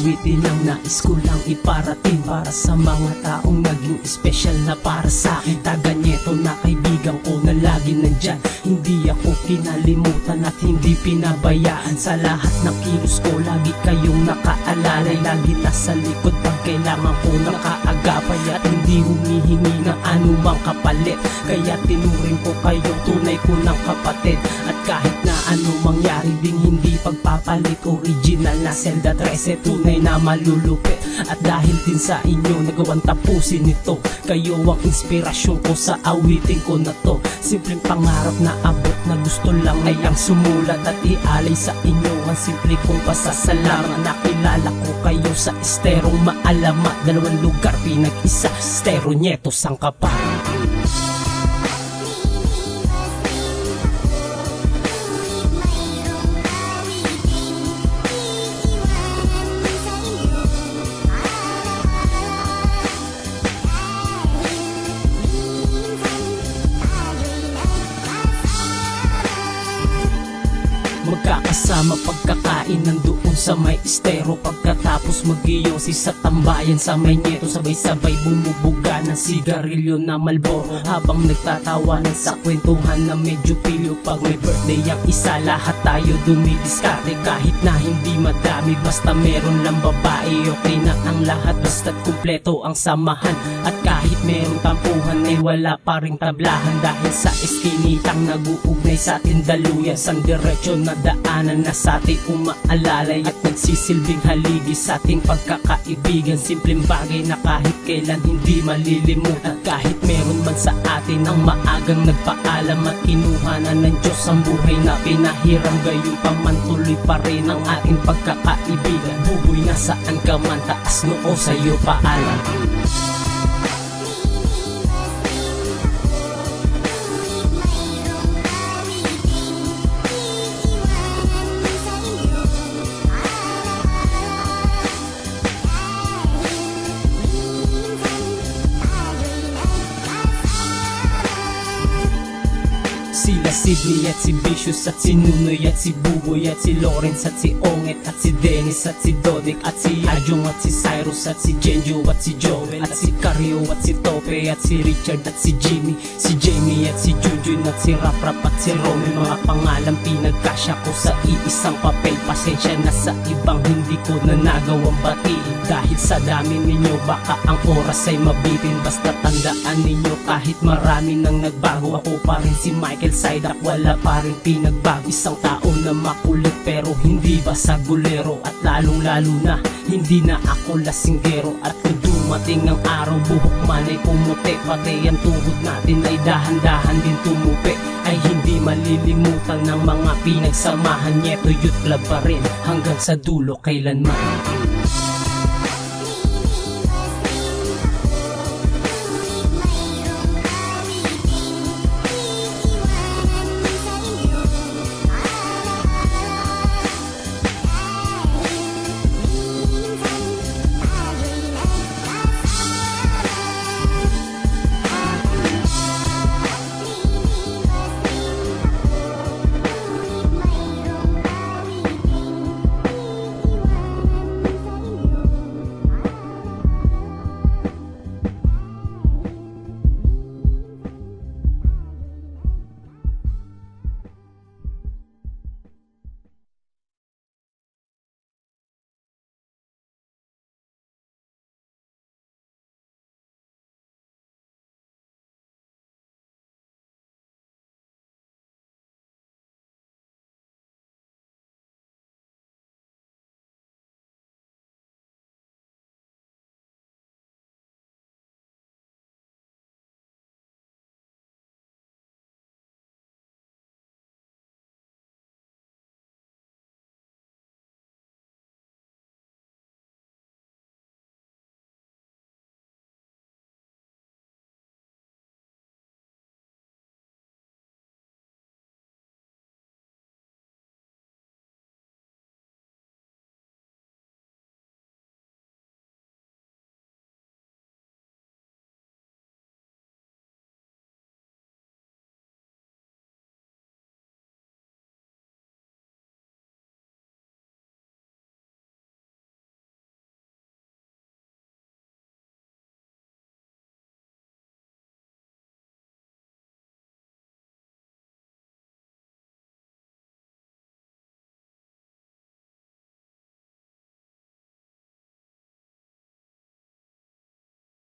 awitin lang nais ko lang iparating para sa mga taong naging espesyal na para sa akin. Taga-Nieto na kaibigan ko na lagi nandyan, hindi ako kinalimutan at hindi pinabayaan. Sa lahat ng kilos ko lagi kayong nakaalalay, lagi nasa likod pag kailangan ko nakaagapay at hindi humihingi ng anumang kapalit. Kaya tinuring ko kayong tunay ko ng kapatid, at kahit na anong mangyari ding hindi pagpapalit. Original na Zelda 13, tunay na malulupit. At dahil din sa inyo nagawang tapusin ito, kayo ang inspirasyon ko sa awitin ko na to. Simpleng pangarap na abot na gusto lang ay ang sumulat at ialay sa inyo ang simple kong pasasalamat. Nakilala ko kayo sa esterong maalamat, dalawang lugar pinag-isa, Estero, Nieto, Sangkapan. Magkakasama pagkakain nandoon sa may estero, pagkatapos mag-iyosi sa tambayan sa may Nieto. Sabay-sabay bumubuga ng sigarilyo na Malboro, habang nagtatawanan sa kwentuhan na medyo pilyo. Pag may birthday ang isa, lahat tayo dumidiskarte. Kahit na hindi madami, basta meron lang babae, okay na ang lahat basta't kumpleto ang samahan. At kahit meron tampuhan ay wala pa ring tablahan, dahil sa eskinitang nag-uugnay sa atin daluyan. Sang diretsyo na daanan na sa ating umaalalay at nagsisilbing haligi sa ating pagkakaibigan. Simpleng bagay na kahit kailan hindi malilimutan. Kahit meron man sa atin ang maagang nagpaalam at kinuha na ng Diyos ang buhay na pinahiram, gayon pa man tuloy pa rin ang ating pagkakaibigan. Buboy, nasaan ka man, taas noo sa'yo paalam. Sila Sidney at si Vicious at si Nunoy at si Buboy at si Lawrence at si Onget at si Dennis at si Dodic at si Ajong at si Cyrus at si Jenjo at si Joel at si Cario at si Tope at si Richard at si Jimmy, si Jamie at si Jujun at si Raprap at si Romy. Mga pangalan pinagkasya ko sa iisang papel. Pasensya na sa ibang hindi ko na nagawang batiin, dahil sa dami ninyo baka ang oras ay mabitin. Basta tandaan ninyo kahit marami nang nagbago, ako pa rin si Michael Sidak, wala pa rin pinagbago. Isang tao na makulit pero hindi basagulero, at lalong lalo na hindi na ako lasinggero. At kung dumating ang araw buhok man ay pumuti, pati ang tuhod natin ay dahan-dahan din tumupi, ay hindi malilimutan ng mga pinagsamahan. Nieto Youth Club pa rin hanggang sa dulo kailanman.